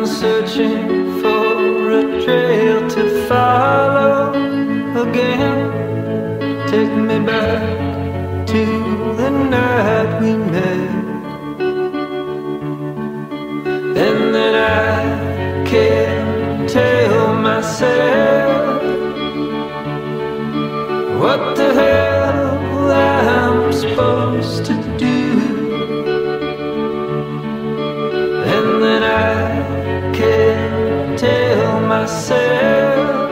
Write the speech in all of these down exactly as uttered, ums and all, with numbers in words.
been searching for a trail to follow again. Take me back to the night we met, and then I can't tell myself what the hell I'm supposed to do. And then I can't tell myself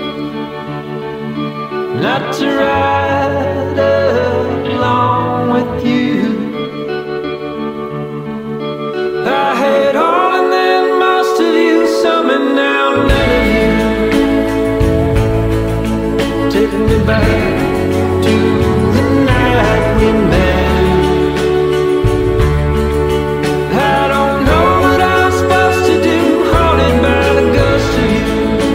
not to ride along with you. I had all and then most of you, some and now none of you. Take me back to the night we met. I don't know what I'm supposed to do, haunted by the ghost of you.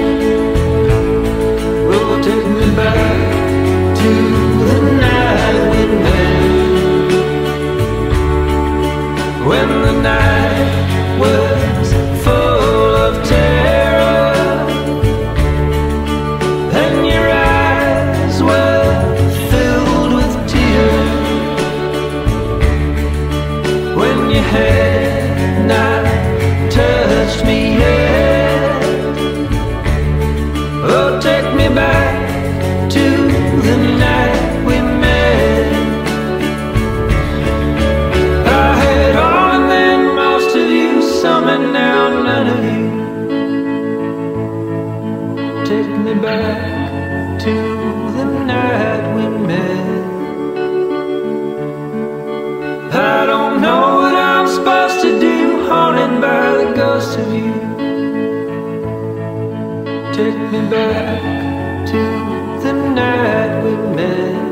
Oh, take me back to the night we met, when the night was full of terror and your eyes were filled with tears, when you had not touched me yet. Oh, take me back to the night we met. I had all and then most of you, some and now none of you. Take me back to the night we met. I don't know what I'm supposed to do, haunted by the ghost of you. Take me back to the night we met.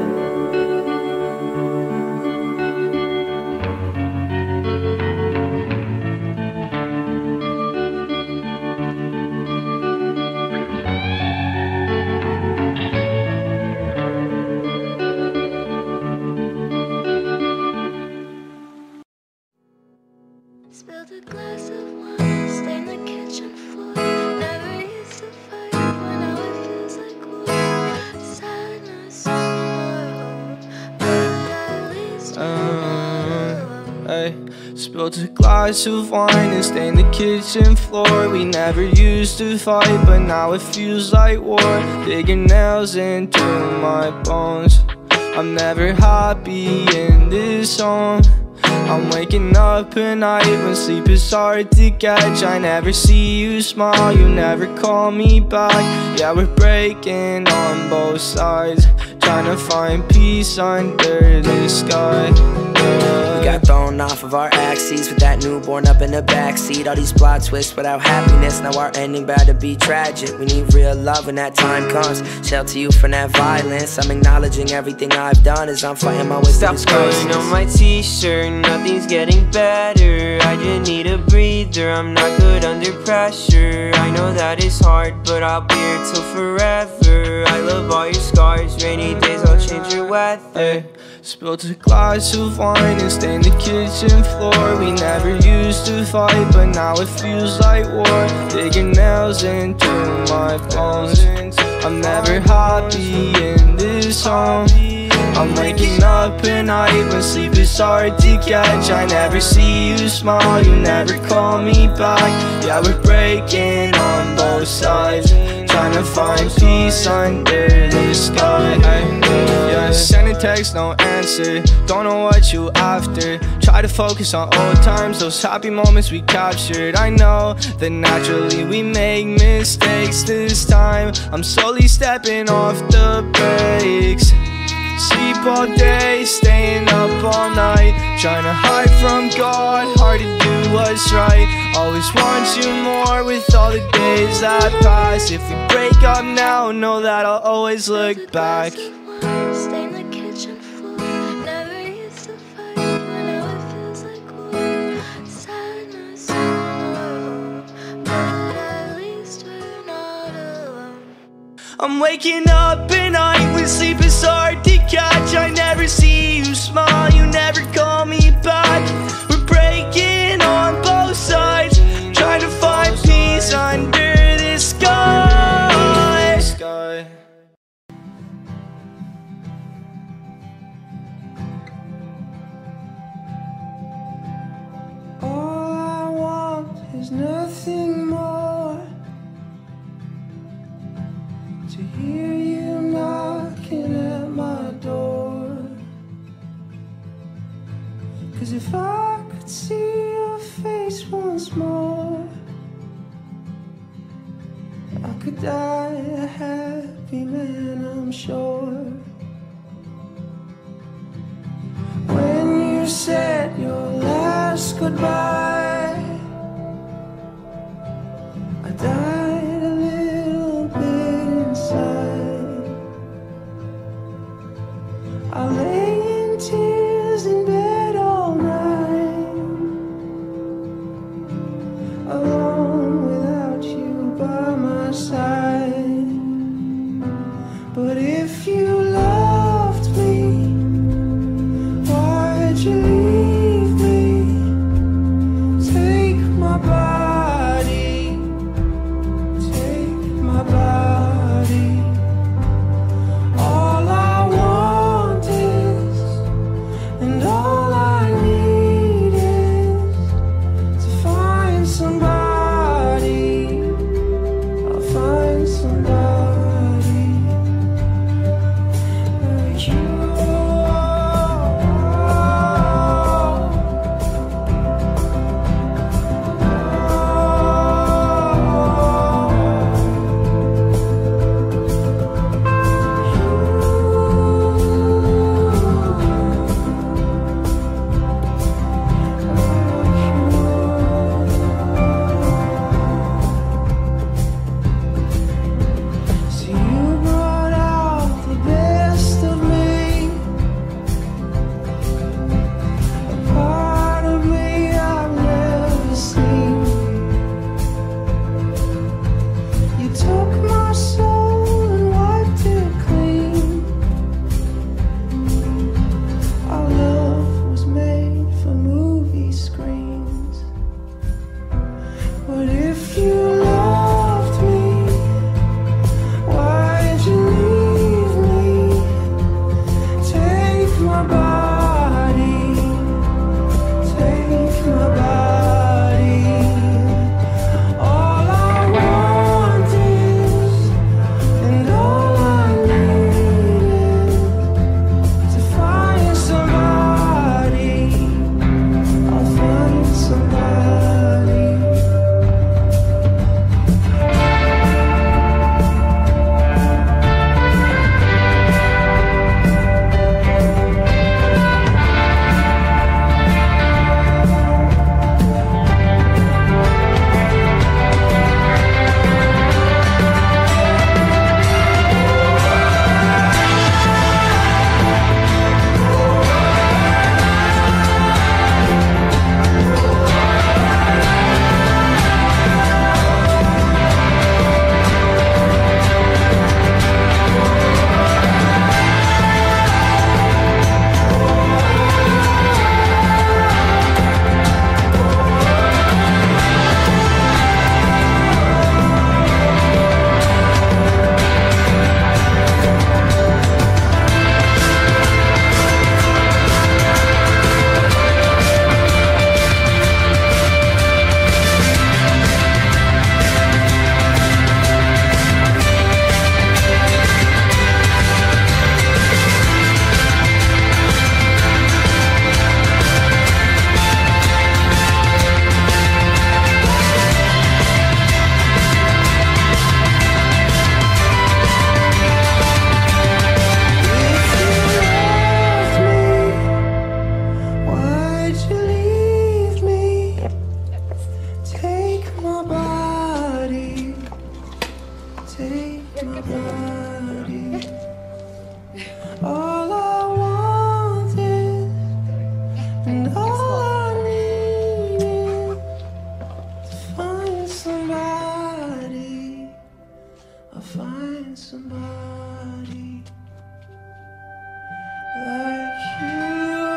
Spilled a glass of wine, stained the kitchen floor. Never used to fight, but now it feels like war. Sadness, but at least uh, hey. Spilled a glass of wine and stained the kitchen floor. We never used to fight, but now it feels like war. Digging nails into my bones. I'm never happy in this home. I'm waking up at night when sleep is hard to catch. I never see you smile, you never call me back. Yeah, we're breaking on both sides, trying to find peace under the sky. Yeah. We got thrown off of our axes with that newborn up in the backseat. All these plot twists without happiness, now our ending bound to be tragic. We need real love when that time comes. Shelter you from that violence. I'm acknowledging everything I've done as I'm fighting my way through this crisis. Stop on my t-shirt, nothing's getting better. I just need a breather, I'm not good under pressure. I know that it's hard, but I'll be here till forever. I love all your scars, rainy days I'll change your weather. Hey. Spilled a glass of wine and stained the kitchen floor. We never used to fight, but now it feels like war. Digging nails into my bones. I'm never happy in this home. I'm waking up at night when sleep is hard to catch. I never see you smile, you never call me back. Yeah, we're breaking on both sides, trying to find peace under the sky. Yeah, send a text, no answer. Don't know what you after. Try to focus on old times, those happy moments we captured. I know that naturally we make mistakes. This time I'm slowly stepping off the brakes. Sleep all day, staying up all night, trying to hide from God, hard to do what's right. Always want you more with all the days that pass. If we break up now, know that I'll always look back. Stain the kitchen floor. Never used to fight, but now it feels like war. Sadness, but at least we're not alone. I'm waking up at night when sleep is hard to catch. I never see you smile, you never call me back. We're breaking on both sides, trying to find I could die a happy man, I'm sure. When you said your last goodbye, I died a little bit inside. I lay in tears in bed all night, alone without you by my side. But if you loved me, why'd you leave me? Take my body, take my body. All I want is, and all I need is to find somebody. I'll find somebody like you. See, you brought out the best of me, a part of me I've never seen. You took my soul and wiped it clean. Our love was made for movie screens. But if you loved me, why'd you leave me? Take my body, take my body. All I want is, and all I need is to find somebody. I'll find somebody. Why'd you leave me? Take my body, take my body. All I want is, and all I need is to find somebody. I'll find somebody like you.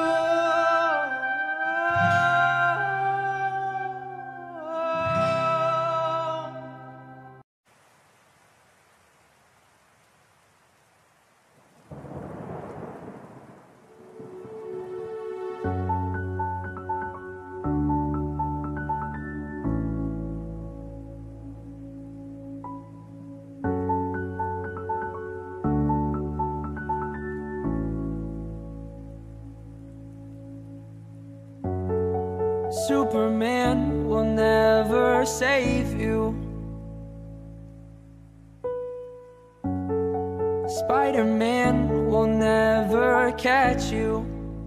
Super. Superman will never save you. Spider-Man will never catch you.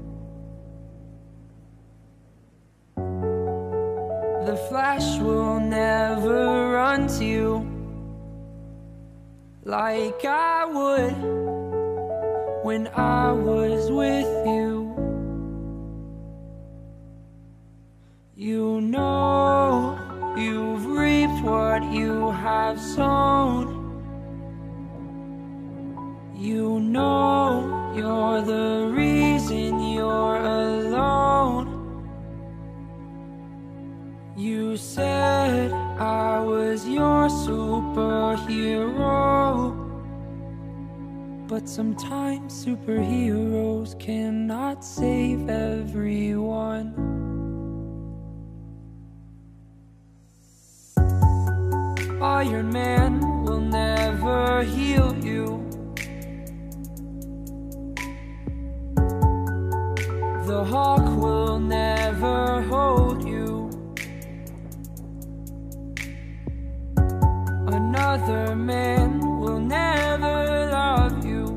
The Flash will never run to you like I would when I was with you. You know you've reaped what you have sown. You know you're the reason you're alone. You said I was your superhero, but sometimes superheroes cannot save everyone. Iron Man will never heal you. The Hawk will never hold you. Another man will never love you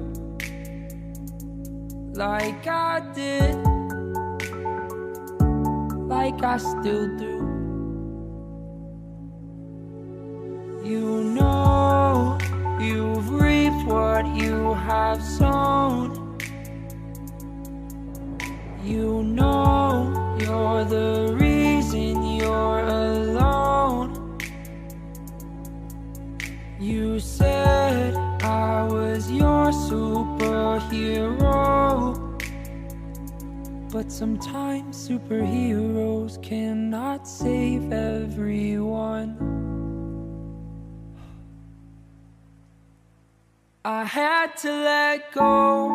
like I did, like I still do. You know you've reaped what you have sown. You know you're the reason you're alone. You said I was your superhero, but sometimes superheroes cannot save everyone. I had to let go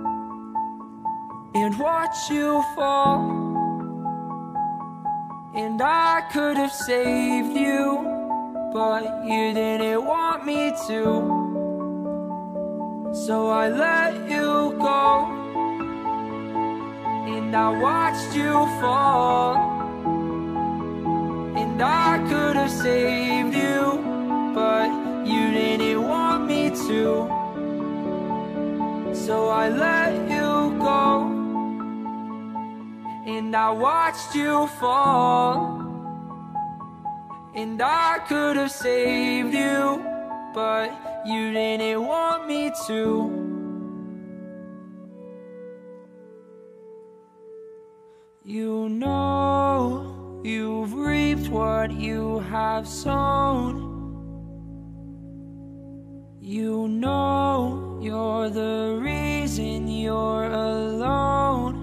and watch you fall, and I could have saved you, but you didn't want me to. So I let you go, and I watched you fall, and I could have saved you, but you didn't want me to. So I let you go, and I watched you fall, and I could have saved you, but you didn't want me to. You know you've reaped what you have sown. You know you're the reason you're alone.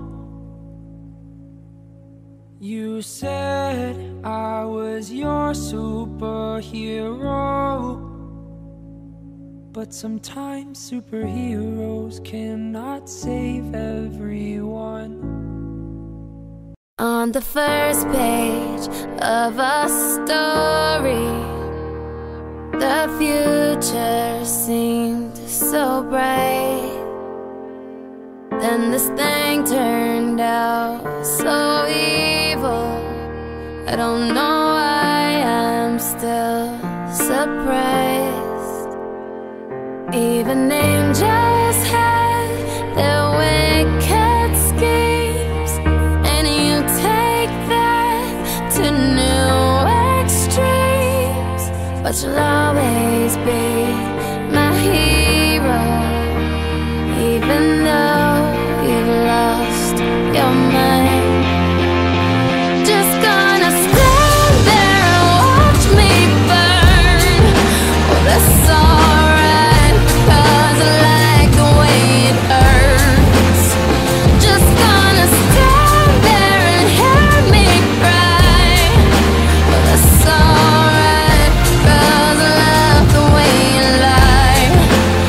You said I was your superhero, but sometimes superheroes cannot save everyone. On the first page of a story, the future seemed so bright. Then this thing turned out so evil. I don't know why I'm still surprised. Even angels had their wicked schemes, and you take that to new extremes. But you'll always be my hero, even though you've lost your mind. Just gonna stand there and watch me burn. Well, that's alright, 'cause I like the way it hurts. Just gonna stand there and hear me cry. Well, that's alright, 'cause I love the way you lie.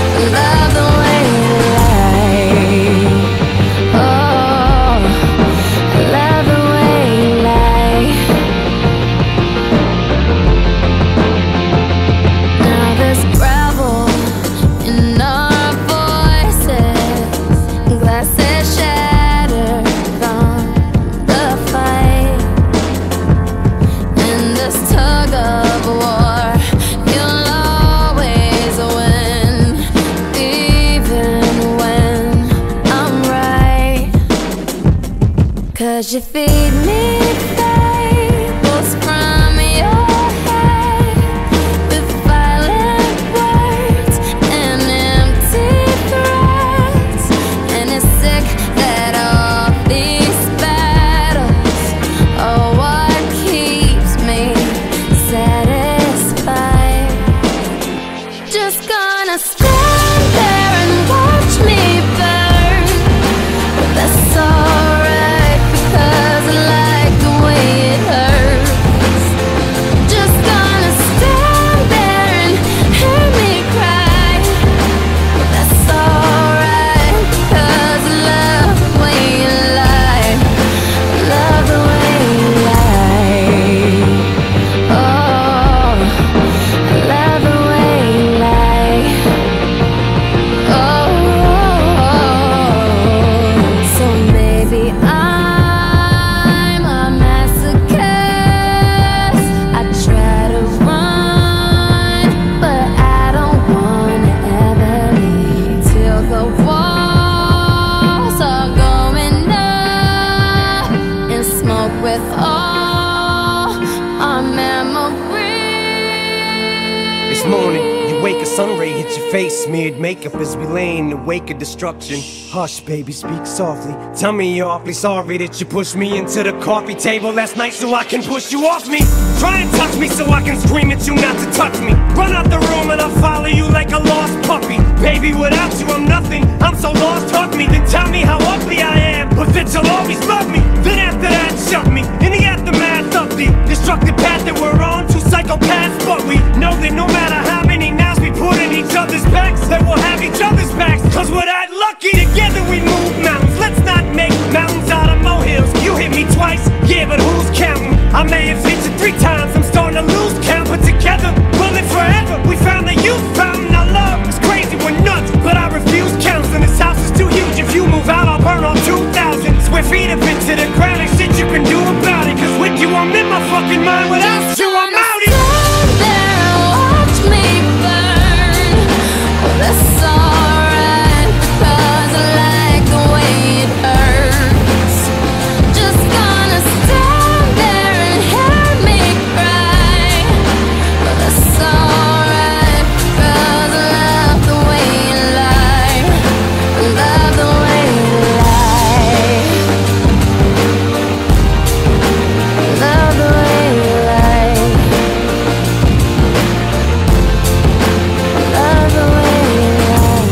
Would you feed me fables from your head with violent words and empty threats? And it's sick that all these battles are what keeps me satisfied. Just gonna stand there and watch me burn, but that's alright because I like the way it hurts. Just gonna stand there and hear me cry, but that's alright because I love the way you lie. Love the way you lie. Oh, I love the way you lie. Oh, so maybe I'm a masochist. I try to run, but I don't wanna ever leave till the walls are going up and smoke with all our memories. It's morning, you wake, a sun ray hits your face, smeared makeup as we lay in the wake of destruction. Hush, baby, speak softly. Tell me you're awfully sorry that you pushed me into the coffee table last night so I can push you off me. Try and touch me so I can scream at you not to touch me. Run out the room and I'll follow you like a lost puppy. Baby, without you I'm nothing, I'm so lost, hug me. Then tell me how ugly I am, but that you'll always love me. Then after that, shove me in the aftermath of the destructive path that we're on. Two psychopaths, but we know that no matter how many knives we put in each other's backs, that we'll have each other's backs, cause we're that lucky. Together we move mountains, let's not make mountains out of molehills. You hit me twice, yeah, but who's counting? I may have hit you three times, I'm starting to lose count, but together we'll live forever. We found the youth fountain, our love is crazy, we're nuts, but I refuse counseling. This house is too huge, if you move out I'll burn all two thousand square feet of it to the ground. Ain't shit you can do about it, cause with you I'm in my fucking mind, without you I'm out here. Stand there and watch me burn. Well, that's alright because I like the way it hurts. Just gonna stand there and hear me cry. Well, that's alright because I love the way you lie. I love the way you lie. I love the way you lie. Love the way you lie.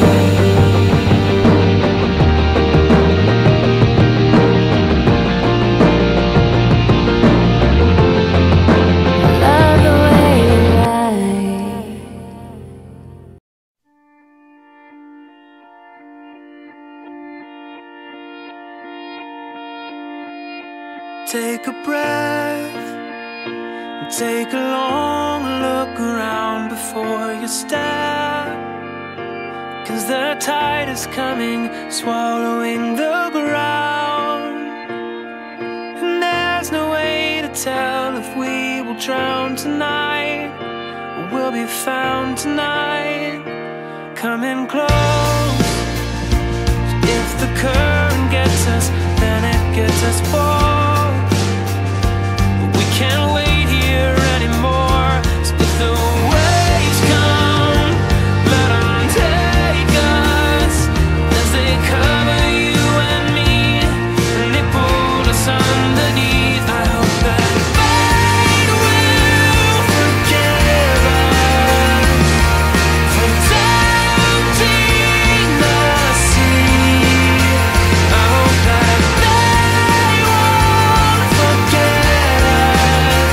Love the way you lie. Take a breath and take a long look around before you step, cause the tide is coming, swallowing the ground. And there's no way to tell if we will drown tonight or we'll be found tonight. Coming close, if the current gets us, then it gets us both. Can't wait here anymore. So if the waves come, let them take us as they cover you and me, and they pull us underneath. I hope that fate will forgive us for doubting the sea. I hope that they won't forget us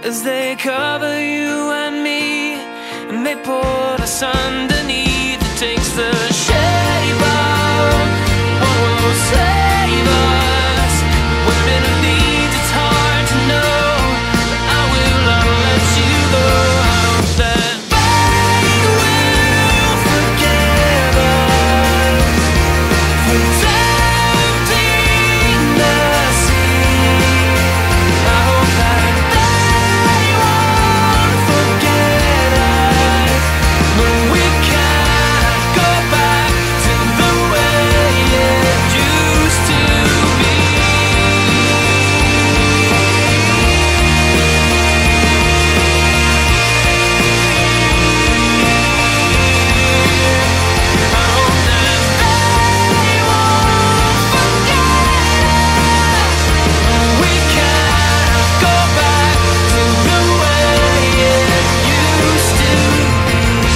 as they cover you and me, and they put us underneath. It takes the shape of what will save us. Where it leads, it's hard to know, but I will not let you go. I hope that fate will forgive us for tempting the sea. I hope that they won't forget us, but we can't go back to the way it used to be. I hope that they won't forget us, but we can't go back to the way it used to be.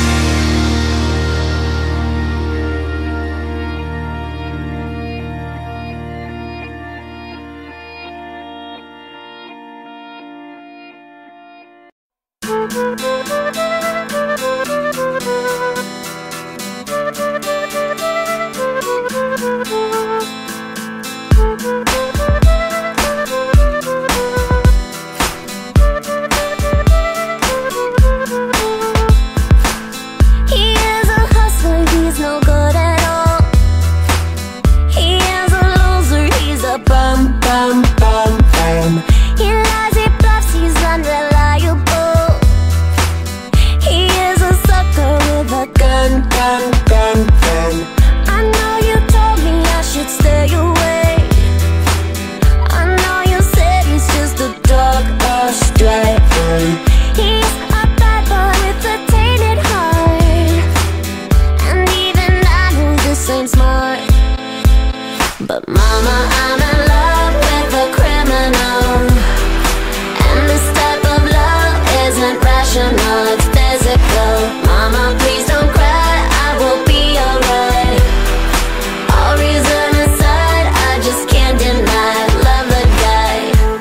He is a hustler, he's no good at all. He is a loser, he's a bum, bum, bum, bum. He lies, he bluffs, he's unreliable. He is a sucker with a gun, gun, gun, gun. I know you told me I should stay away. I know you said he's just a dog astray. He's a bad boy with a tainted heart, and even I know this ain't smart. But mama, I'm in love with a criminal, and this type of love isn't rational, it's physical. Mama, please don't cry, I will be alright. All reason aside, I just can't deny, love the guy.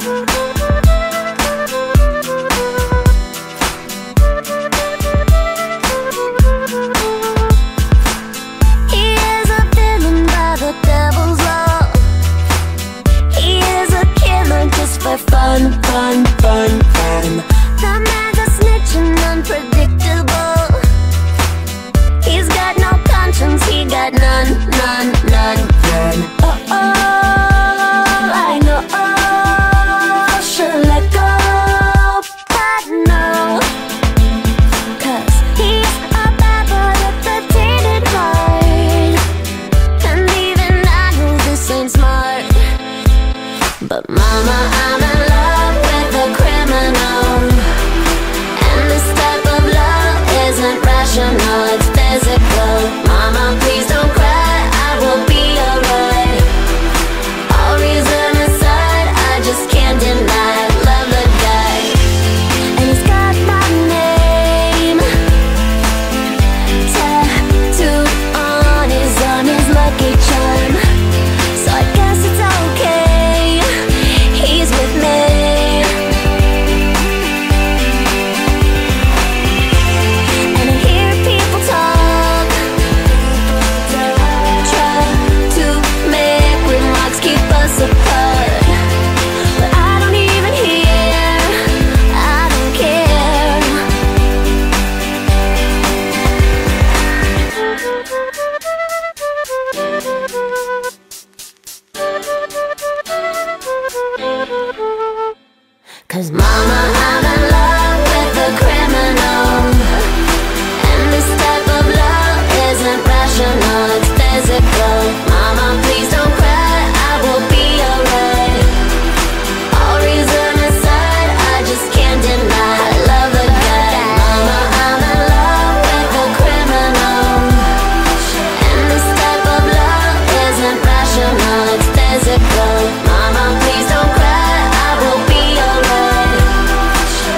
He is a villain by the devil's law. He is a killer just for fun, fun, fun, fun. The man's a snitch and unpredictable. He's got no conscience, he got none, none, none, none. Oh, oh, I know, oh, should let go, but no. Cause he's a bad boy with a tainted heart, and even I know this ain't smart. But mama, I'm in love with a criminal, and this type of love isn't rational, it's physical. Mama, please don't cry, I will be alright. All reason aside, I just can't deny, love the guy. And he's got my name tattooed on his arm, his lucky charm. So I guess it's okay, he's with me. And I hear people talk, try to make remarks, keep us apart. But I don't even hear, I don't care. Cause mama, I'm in love with a criminal, and this type of love isn't rational, it's physical. Mama, please don't cry, I will be alright. All reason aside, I just can't deny, love the guy. Mama, I'm in love with a criminal, and this type of love isn't rational, it's physical. Mama, please don't cry, I will be alright.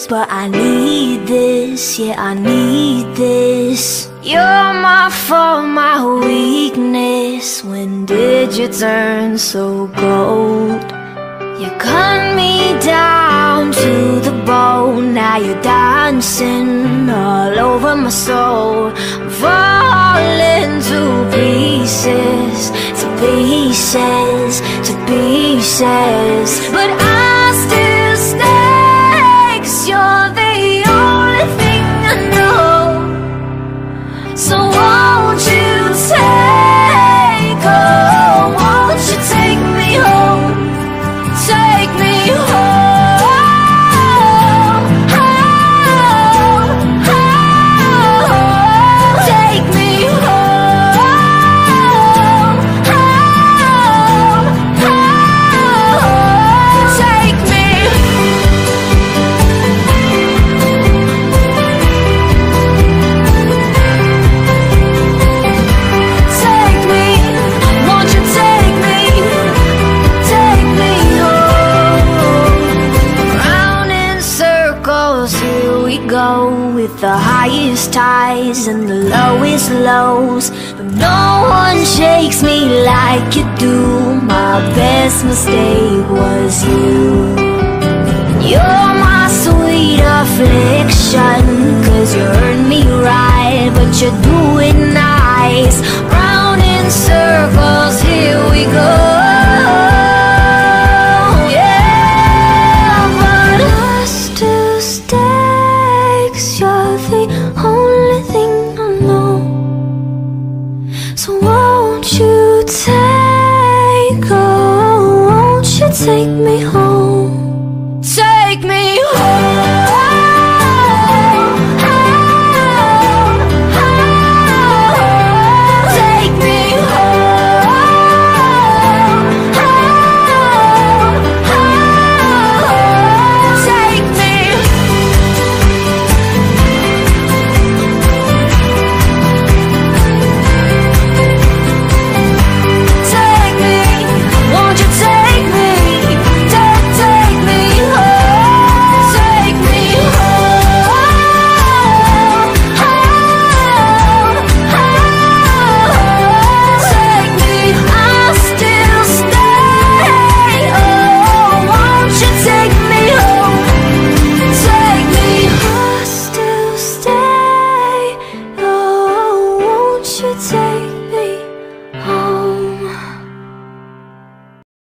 this, but I need this, yeah, I need this. You're my fault, my weakness. When did you turn so cold? You cut me down to the bone. Now you're dancing all over my soul. I'm falling to pieces, to pieces, to pieces. But I still stay, 'cause you're the only thing I know. So won't you take, oh, won't you take me home? Take me home, home, home. Take me home, home, home. Take me. Take me, won't you take me? Take me home. Round in circles, here we go, with the highest highs and the lowest lows. But no one shakes me like you do. My best mistake was you. You're my sweet affliction, 'cause you earn me right, but you do it nice. Round in circles, here we go. Yeah, but I still stay, 'cause you're the only thing I know. So won't you take, oh, won't you take me home? Take me home, home, home. Take me home, home, home. Take me. Take me, won't you take me? Take, take me home. Take me home, home, home. Take me, I'll still stay. Oh, won't you take me home? Take me, I'll still stay. Oh, won't you take